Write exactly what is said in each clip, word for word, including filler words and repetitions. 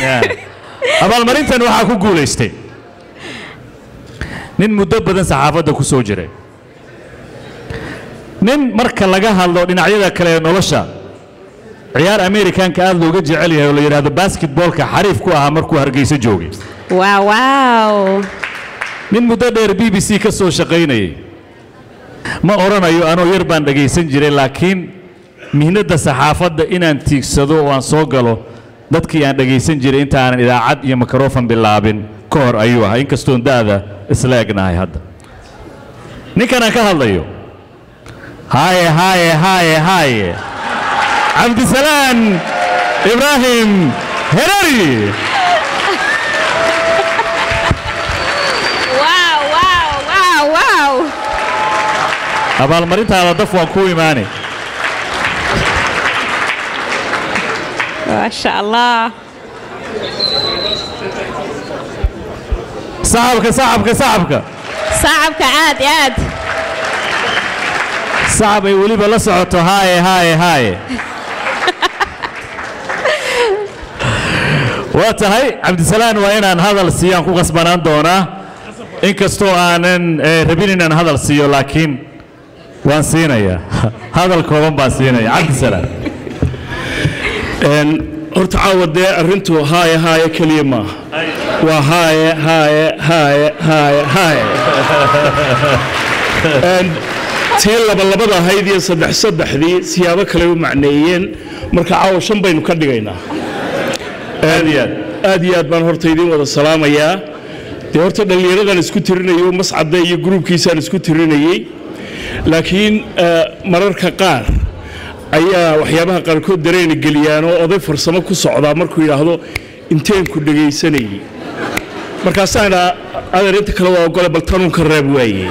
abaalmarintan waxaa ku guulaystay nin muddo badan saxaafadda ku soo jiray nin marka laga hadlo dhinacyada kale ee nolosha ciyaar Amerikaanka aad looga jecel yahay oo la yiraahdo basketballka xariif ku ahaa markuu Hargeysa joogay waaw waaw nin muddo dheer B B C ka soo shaqaynayay ma oranayo anoo yar baan dhageysan jiray laakiin mihnada saxaafadda inaan tiigsado oo aan soo galo dadkii aan dhageysan jiray inta aan idaacad iyo microphone bilaabin ka hor ayuu ahaa inkastoo daada isla egnahay hadda ninkan aan ka hadlayo هاي هاي هاي هاي عبد السلام إبراهيم هراري واو واو واو واو أبال مريت على ضفوة كوي ماني ما شاء الله صاحبك صاحبك صاحبك صاحبك عاد عاد صعب يقولي بلا صعوته هاي هاي هاي واتهاي عبد السلام وين أن هذا السيان كو غصبان دونا إن كستو آنن ربين أن هذا السيو لكن وان سينا يا هذا الكوبان باسينا يا عبد السلام إن أرتعود ده أرنتو هاي هاي كلمة وهاي هاي هاي هاي هاي tii laba labada ahayd iyo saddex saddexdii siyaabo kale u macneeyeen marka caawa shan baynu ka dhigaynaa aad iyo aad iyo aad baan horta idin wada salaamayaa dee horta dhalinyaradan isku tirinayo mascadda iyo gruubkiisaan isku tirinayay laakiin mararka qaar ayaa waxyaabaha qaarkood dareen geliyaan oo oday farsamo ku socdaa markuu yiraahdo inteen ku dhageysanayay markaasaan adeer inta kale waa ogol bal tanun ka reeb waayay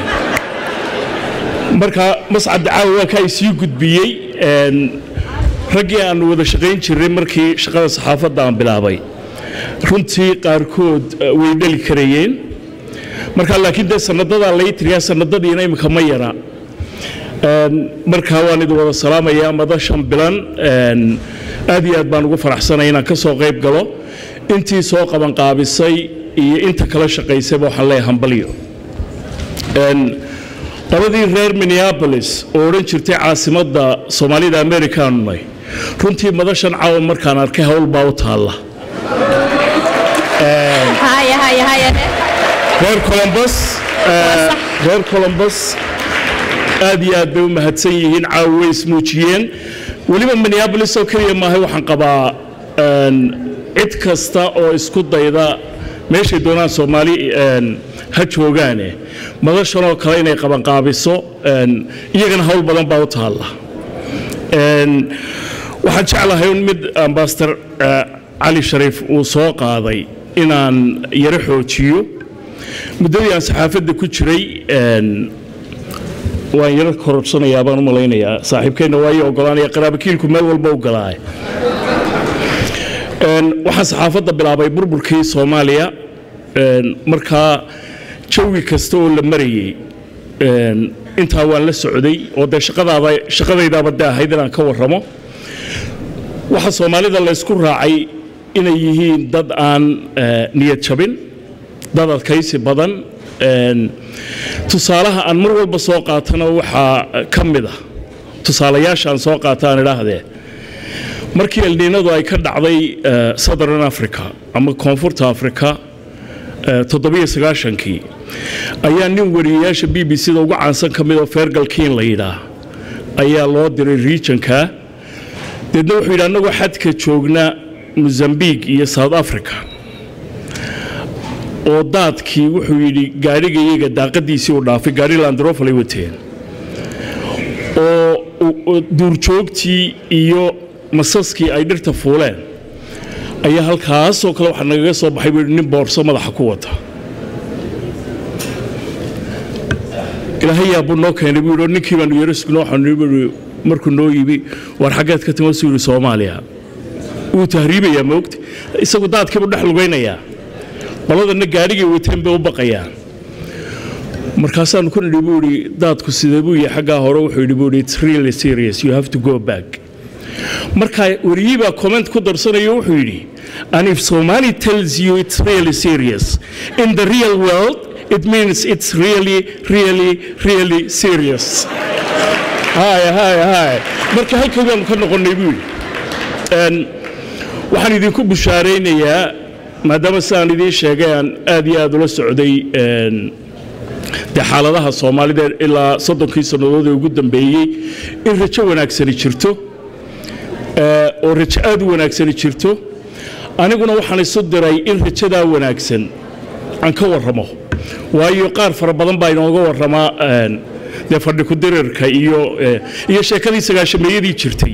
marka mascad caawa ka sii gudbiyay een ragii aan wada shaqayn jiray markii shaqada saxaafadda aan bilaabay runtii qaarkood way dhali karayeen marka laakiin de sanadada la yitiriya sanadadiina imika ma yara een marka waan idin wada salaamayaa madashan bilan een aad iyo aad baan ugu faraxsanahay inaan ka soo qayb galo intii soo qaban qaabisay iyo inta kala shaqaysay waxaan leeyahay hambaliyo een labadii reer Minneapolis oo oran jirtay caasimadda Soomaalida Amerikaanay runtii madashan caawa markaan arkay hawl baa u taala هاي هاي هاي reer Columbus reer Columbus aad iyo aad bay u mahadsan yihiin caawa ismuujiyeen waliba Minneapolis oo kaliya ma ahay waxaan qabaa cid kasta oo isku dayda meeshay doonaan Soomaali ha joogaane madashan oo kale inay qaban qaabiso een iyagana hawl badan baa u taala een waxaan jeclahay mid ambassador Ali Sharif uu soo qaaday inaan yara xoojiyo muddadii aan saxaafadda ku jiray een waan yara korobsanayaa baan u malaynayaa saaxiibkeena waayo ogolaanaya qaraabakiilku meel walba u galaay een waxaan saxaafadda bilaabay burburkii Soomaaliya een markaa jawi kasta oo la marayay een inta waan la socday oo de shaqadaada shaqadayda bada ahayd inaan ka warramo waxa Soomaalida la isku raacay inay yihiin dad aan niyad jabin dad adkaysi badan een tusaalaha aan mar walba soo qaatana waxa kamid ah tusaalayaasha aan soo qaataan ilaahdee markii elniinadu ay ka dhacday Southern Africa ama Koonfurta Africa toddobiyo sagaashankii ayaa nin wariyaasha B B C da ugu caansan kamid oo Fergal King la yiraahdo ayaa loo diray regionka dadna wuxuu yiraahdaa anagu xadka joogna Mozambique iyo South Africa oo daadkii wuxuu yiri gaariga iyaga daaqadiisii u dhaafay gaari Land Rover ay wateen oo duurjoogtii iyo masaskii ay dhirta fuuleen ayaa halkaas oo kale waxa naga soo baxay nin boorso madaxa ku wata ilaahay abu noo keenay buu ninkii baan yeerisku noo xanibay markuu noo yibi war xageed ka timo suuri Soomaaliya uu tahriibaya moogta isagu daadkii u dhax lugeynaya baladana gaariga wateen bay u baqayaan markaasaan ku nidhi daadku sidee buu yahay xagga hore wuxuu yidhi it's really serious you have to go back marka wariyiba comment ku darsanayo wuxuu yidhi And if Somali tells you it's really serious, in the real world, it means it's really, really, really serious. Hi, hi, hi. Marka halka waan ka noqonay buu. Een waxaan idinku bushaareynayaa maadaama saan idin sheegay aan aad iyo aad ula socday een de xaaladaha Soomaalida ilaa soddonkii sanadood ee ugu dambeeyay in rajo wanaagsan jirto ee oo rajo aad wanaagsan jirto aniguna waxaan isu diray in rajada wanaagsan aan ka warramo waayo qaar fara badan baa inooga warrama een de fadhi ku dirirka iyo iyo sheekadii sagaashameeyadii jirtay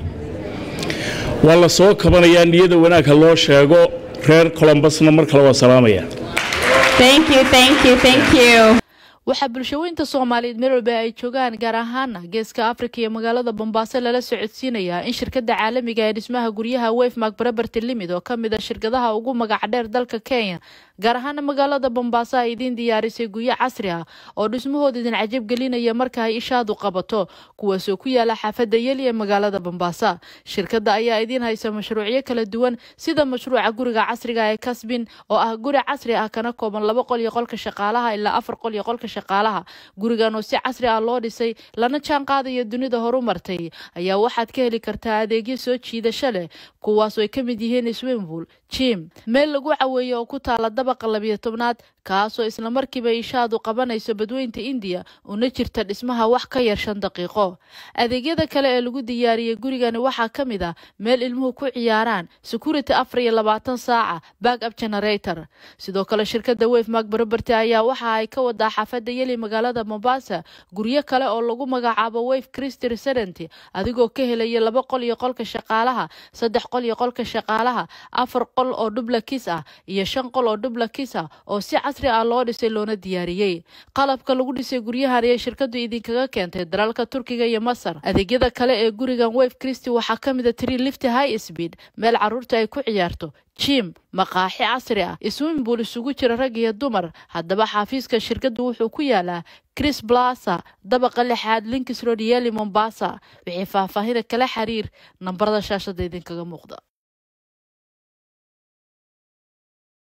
waa la soo kabanayaa niyada wanaagga loo sheego reer Columbusna mar kale waa salaamaya. Thank you, thank you, thank you. waxa bulshooyinka Soomaaliyeed meel walba ay joogaan gaar ahaan geeska Afrika iyo magaalada Bombaaso lala socodsiinaya in shirkadda caalamiga ee dhismaha guryaha Wave Property Limited oo kamid ah shirkadaha ugu magac dheer dalka Kenya gaar ahaan magaalada Bombaaso ay idin diyaarisay guryo casri ah oo dhismahooda idin cajab gelinaya marka ay ishaadu qabato kuwaas oo ku yaala xaafadda Yeli ee magaalada Bombaaso. Shirkadda ayaa idin haysa mashruucyo kala duwan sida mashruuca guriga casriga ee Kasbin oo ah guri casri ah kana kooban laba qol iyo qolka shaqaalaha ilaa afar qol iyo qolka shaqaalaha. Gurigan oo si casri ah loo dhisay lana jaan qaadayo dunida horumartay ayaa waxaad ka heli kartaa adeegyo soo jiidasho leh kuwaas oo ay ka mid yihiin swimming pool, gym, meel lagu caweeyo oo ku taala dabaqa labiyo tobnaad kaas oo isla markiiba ishaadu qabanayso badweynta India una jirta dhismaha wax ka yar shan daqiiqo. Adeegyada kale ee lagu diyaariyay gurigan waxaa ka mid ah meel ilmuhu ku ciyaaraan, security afar iyo labaatan saaca, backup generator. Sidoo kale shirkadda Wave Property ayaa waxa ay ka wadaa xaafadda Yeli magaalada Mombasa guryo kale oo lagu magacaabo Wave Christie Residence adigoo ka helaya laba qol iyo qolka shaqaalaha, saddex qol iyo qolka shaqaalaha, afar qol oo duplex ah iyo shan qol oo duplex ah oo si casri ah loo dhisay loona diyaariyay. Qalabka lagu dhisay guryahan ee shirkaddu idinkaga keentay dalalka Turkiga iyo Masar. Adeegyada kale ee gurigan Wave Christie waxaa ka mid ah three lift high speed, meel carruurta ay ku ciyaarto, gym, maqaaxi casri ah, swimming pool isugu jira rag iyo dumar. Haddaba xafiiska shirkaddu wuxuu ku yaalaa Chris Plaza dabaqa lixaad Links Road Yeli Mombasa. Wixii faahfaahin kala xiriir nambarada shaashada idinkaga muuqda.